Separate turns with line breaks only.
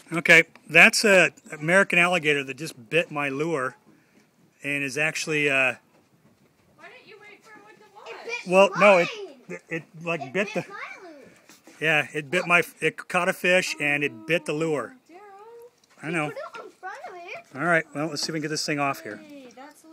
Okay, that's a American alligator that just bit my lure, and is actually
Why didn't you wait for it to watch?
well, no, it like bit the.
my lure.
Yeah, it caught a fish and it bit the lure.
Daryl.
I know.
Put it in front of it.
All right, well, let's see if we can get this thing off here.